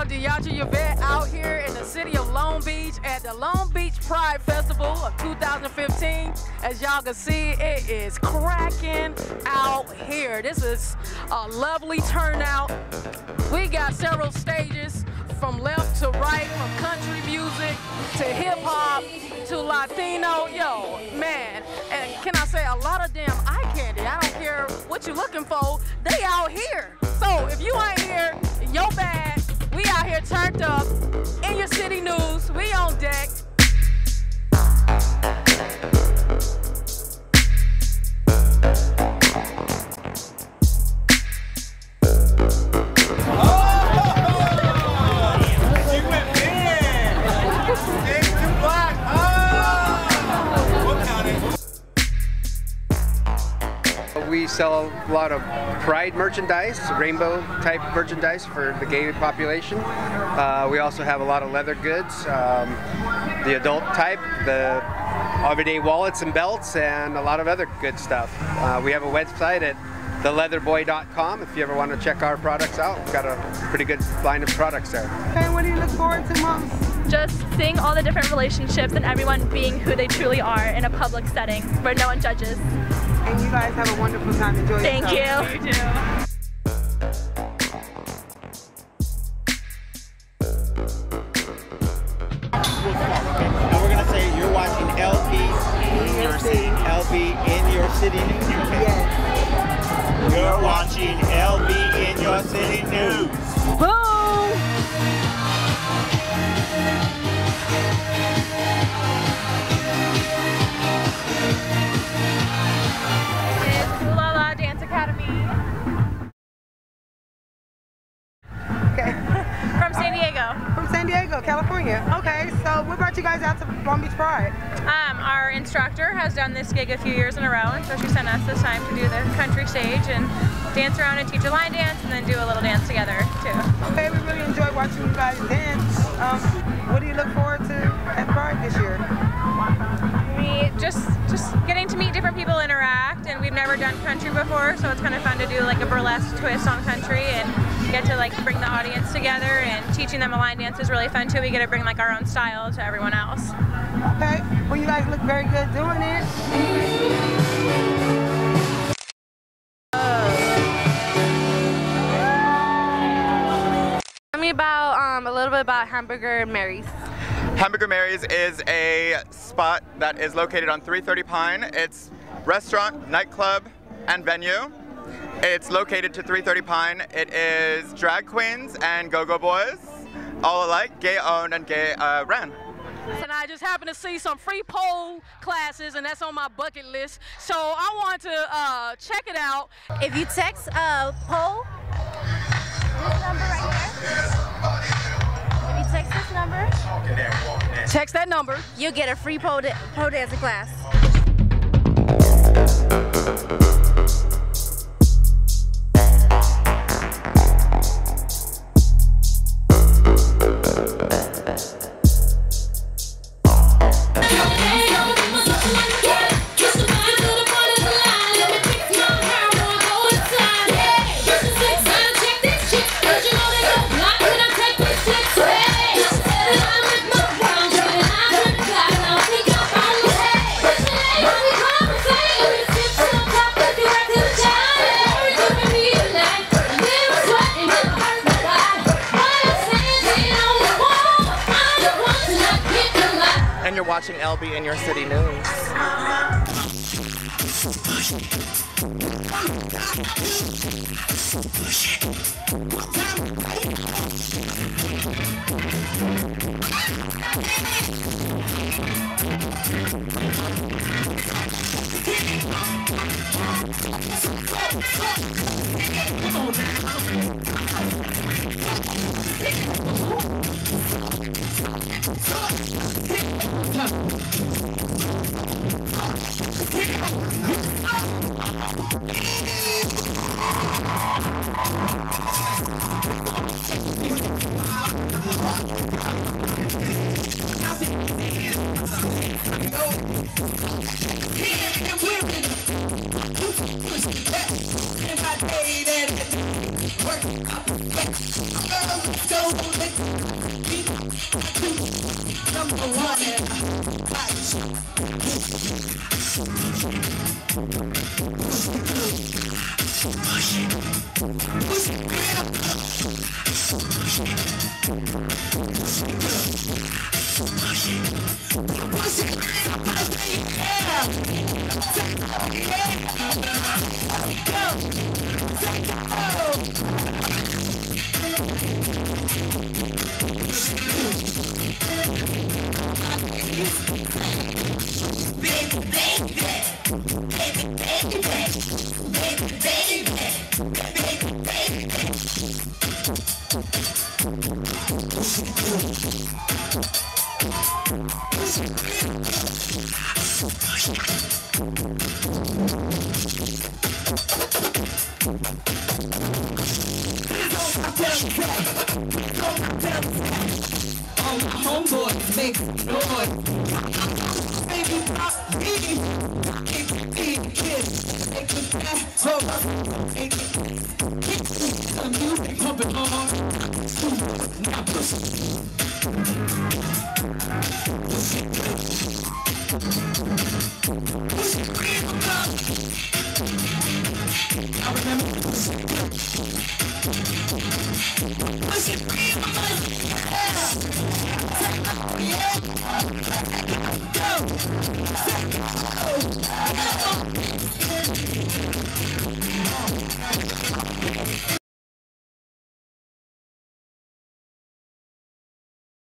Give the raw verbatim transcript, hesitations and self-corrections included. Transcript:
I'm DeAndre Yvette out here in the city of Long Beach at the Long Beach Pride Festival of two thousand fifteen. As y'all can see, it is cracking out here. This is a lovely turnout. We got several stages from left to right, from country music to hip hop to Latino. Yo, man, and can I say a lot of damn eye candy. I don't care what you're looking for, they out here. So if you ain't here, you're bad. We out here turned up in your city news. We on deck. We sell a lot of Pride merchandise, rainbow type merchandise for the gay population. Uh, we also have a lot of leather goods, um, the adult type, the everyday wallets and belts, and a lot of other good stuff. Uh, we have a website at the leather boy dot com if you ever want to check our products out. We've got a pretty good line of products there. Okay, what do you look forward to most? Just seeing all the different relationships and everyone being who they truly are in a public setting where no one judges. And you guys have a wonderful time. Enjoy Thank yourself. you. You too. And we're gonna say you're watching L B in your city. L B in your city news. Yes. You're watching L B in your city news. Boom! From San Diego. From San Diego, California. Okay, so what brought you guys out to Long Beach Pride? Um, our instructor has done this gig a few years in a row, and so she sent us this time to do the country stage and dance around and teach a line dance and then do a little dance together too. Okay, we really enjoyed watching you guys dance. Um, what do you look forward to at Pride this year? We just just getting to meet different people, interact, and we've never done country before, so it's kind of fun to do like a burlesque twist on country and get to like bring the audience together, and teaching them a line dance is really fun too. We get to bring like our own style to everyone else. Okay, well you guys look very good doing it. Tell me about um, a little bit about Hamburger Mary's. Hamburger Mary's is a spot that is located on three thirty Pine. It's restaurant, nightclub, and venue. It's located to three thirty Pine. It is drag queens and go-go boys, all alike, gay owned and gay uh, ran. And I just happened to see some free pole classes, and that's on my bucket list. So I want to uh, check it out. If you text uh, pole, this number right here. If you text this number, Text that number. you'll get a free pole, da pole dancing class. And you're watching L B in your city news. Work. I remember.